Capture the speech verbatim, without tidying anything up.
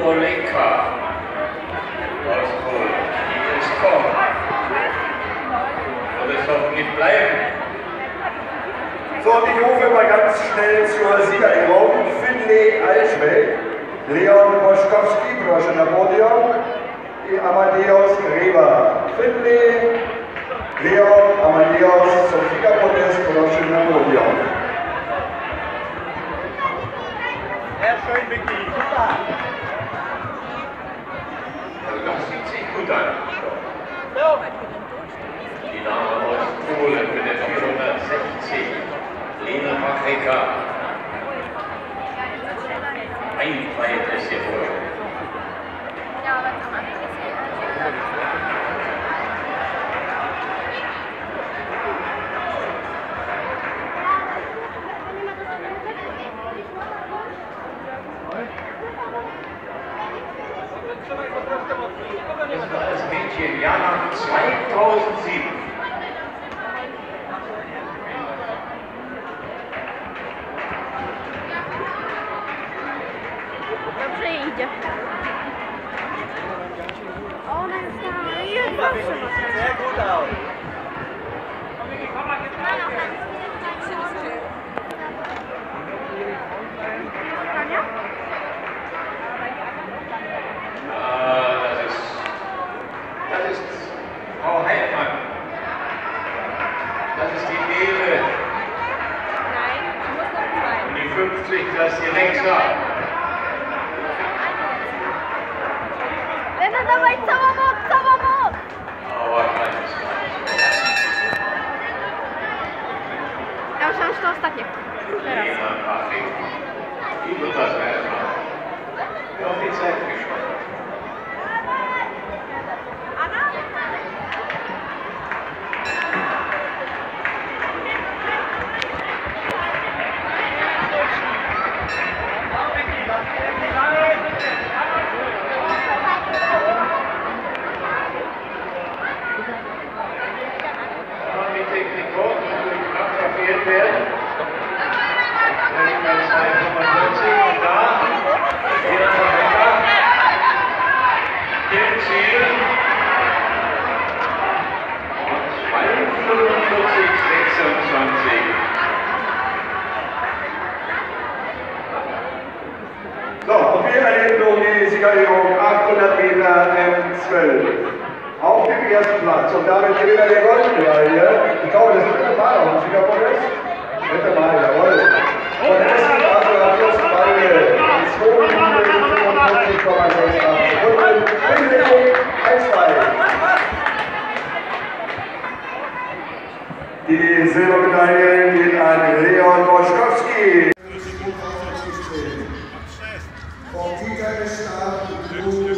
Olenka aus Polen. Die ist kommen. Soll es hoffentlich bleiben. So, und ich rufe mal ganz schnell zur Siegerehrung. Finlay Alschweg, Leon Boschkowski, proszę na podium, i Amadeus Gräber. Finlay, Leon, Amadeus zum Siegerpodest, proszę na podium. Sehr schön, Vicky. Super. Also das sieht sich gut an. So. Die Dame aus Polen mit der vierhundertsechzig. Lena Macheka. Ein Feind ist hier vor. Ja, aber am Anfang ist sie Das war das Mädchen, Jahrgang zweitausendsieben. Dobrze idzie. Ona jest tam. Jest zawsze ma. Sehr gut aus. Ah, das ist, das ist Frau Heidmann. Das ist die Nele. Nein, du musst noch zwei. Und die fünfzig, das ist die Lexa. Lena, dawaj, cała moc, cała moc! Aber kleines Ja myślałam, że to ostatnie. Teraz. Lena Macheka. Die wird das werden. Ja, auf die Zeit gespannt. Anna? Die Technik hoch, natürlich abtrafiert werden. zweihundertfünfundvierzig und da Lena Macheka im Ziel. Und zweihundertfünfundvierzig, sechsundzwanzig. So, und wir erleben nun die Siegerehrung achthundert Meter M zwölf. Auf dem ersten Platz und damit Gewinner der Goldmedaille. Ich glaube, das dritte Mal auf dem Siegerpodest. Dritte Mal, jawohl. Von Essen, also am vierten Medaille. zweihundertfünfundvierzig Komma achtundsechzig Sekunden. Finlay, eins zwei. Die Silbermedaille geht an Leon Boschkowski. Vom Tiger ist Start.